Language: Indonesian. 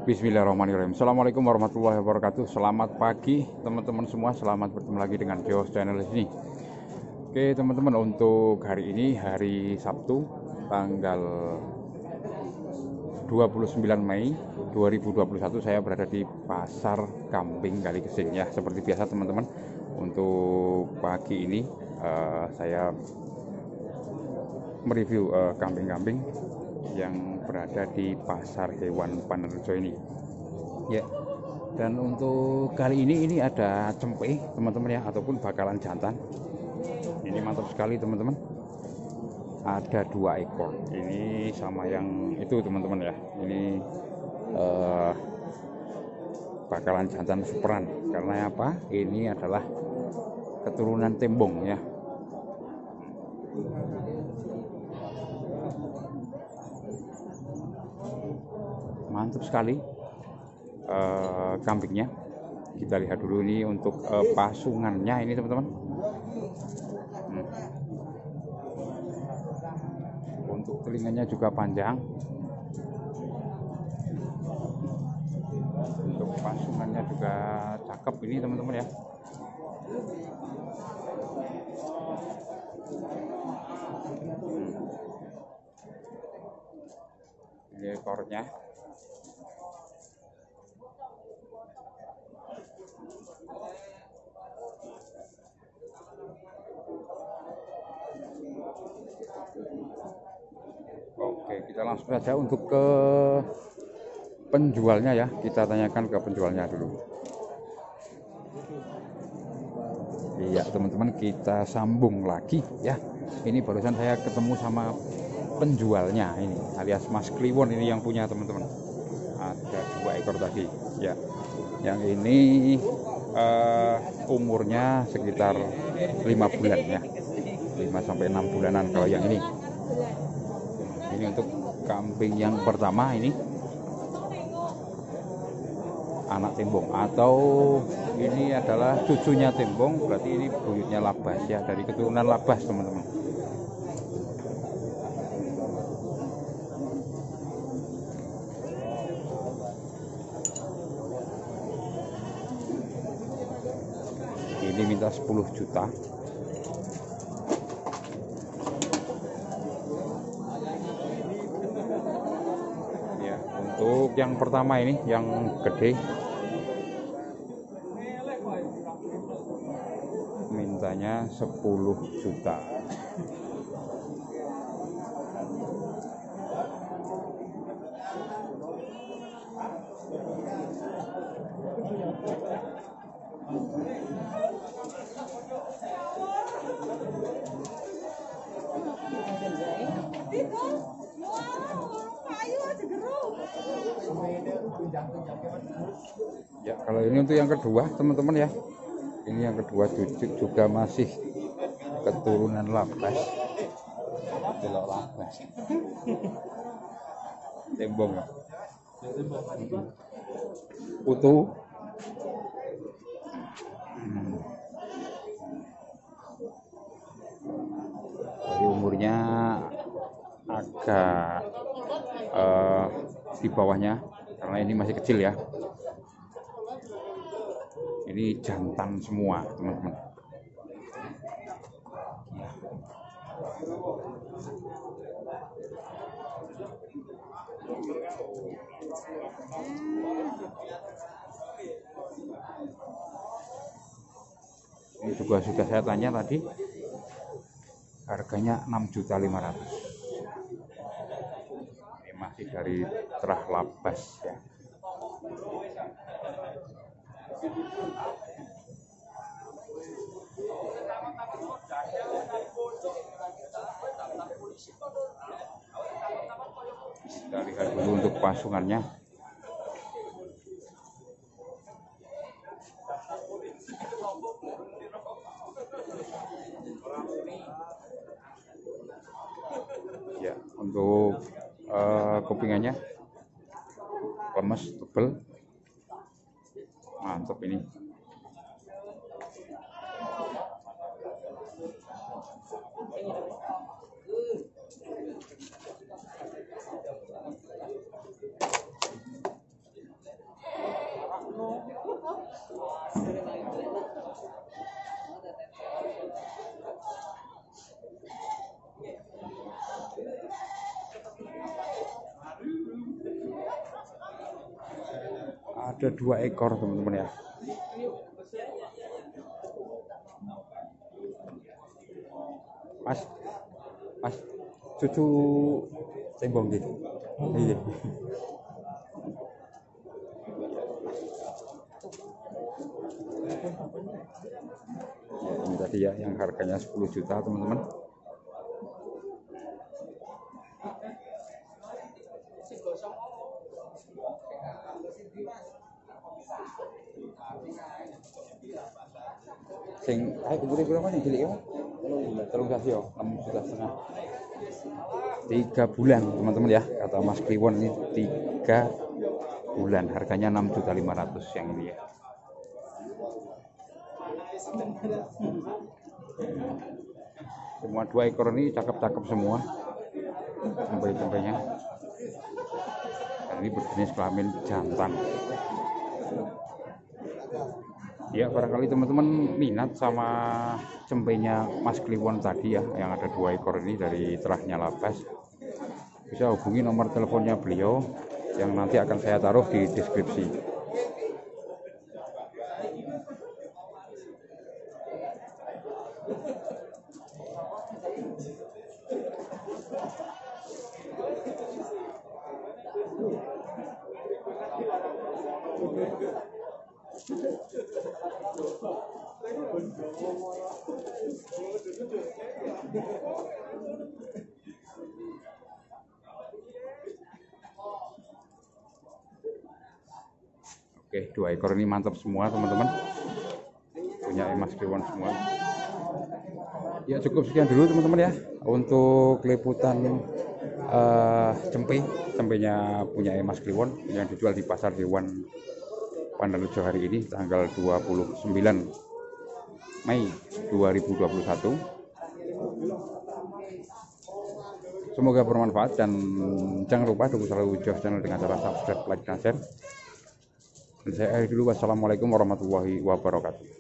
Bismillahirrahmanirrahim. Assalamualaikum warahmatullahi wabarakatuh. Selamat pagi teman-teman semua. Selamat bertemu lagi dengan Geos Channel di sini. Oke teman-teman, untuk hari ini hari Sabtu tanggal 29 Mei 2021 saya berada di Pasar Kambing Kalikesing ya. Seperti biasa teman-teman, untuk pagi ini saya mereview kambing-kambing yang berada di Pasar Hewan Panerjo ini ya. Dan untuk kali ini ada cempe teman-teman ya, ataupun bakalan jantan. Ini mantap sekali teman-teman, ada 2 ekor. Ini sama yang itu teman-teman ya, ini bakalan jantan superan. Karena apa? Ini adalah keturunan tembong ya. Mantap sekali kambingnya. Kita lihat dulu ini untuk pasungannya ini teman-teman. Untuk telinganya juga panjang. Untuk pasungannya juga cakep ini teman-teman ya. Ini ekornya. Oke, kita langsung saja untuk ke penjualnya ya. Kita tanyakan ke penjualnya dulu. Iya teman-teman, kita sambung lagi ya. Ini barusan saya ketemu sama penjualnya ini, alias Mas Kliwon ini yang punya teman-teman. Ada 2 ekor tadi ya. Yang ini umurnya sekitar 5 bulan ya, 5 sampai 6 bulanan kalau yang ini. Ini untuk kambing yang pertama, ini anak tembong, atau ini adalah cucunya tembong, berarti ini buyutnya labas ya, dari keturunan labas teman-teman. Ini minta 10 juta. Ya, untuk yang pertama ini yang gede mintanya 10 juta. Ya, kalau ini untuk yang kedua teman-teman ya. Ini yang kedua juga masih keturunan labas. Delok labas. Tembong ya. Utuh. Jadi umurnya agak di bawahnya karena ini masih kecil ya. Ini jantan semua teman-teman. Ini juga sudah saya tanya tadi, harganya 6.500.000. Ini masih dari terah labas ya. Kita lihat dulu untuk pasungannya. Ya, untuk kupingannya lemes, tebel, mantap ini. ada 2 ekor teman-teman ya. Mas cucu cembong gitu. Iya. Ya, ini tadi ya yang harganya 10 juta teman-teman. Sing umure berapa nih cilik ya? 3 juta setengah. 3 bulan teman-teman ya, kata Mas Kliwon ini 3 bulan, harganya 6.500.000 yang ini ya. Semua 2 ekor ini cakep-cakep semua cempe-cempenya, dan ini berjenis kelamin jantan. Ya, barangkali teman-teman minat sama cempenya Mas Kliwon tadi ya, yang ada 2 ekor ini dari Terahnya Lapas, bisa hubungi nomor teleponnya beliau yang nanti akan saya taruh di deskripsi. Oke, 2 ekor ini mantap semua teman-teman, punya Mas Kliwon semua. Ya, cukup sekian dulu teman-teman ya untuk liputan cempenya punya Mas Kliwon yang dijual di Pasar Hewan Pandarejo hari ini tanggal 29 Mei 2021. Semoga bermanfaat, dan jangan lupa dukung selalu Jos channel dengan cara subscribe, like, dan share. Dan saya akhiri dulu. Wassalamualaikum warahmatullahi wabarakatuh.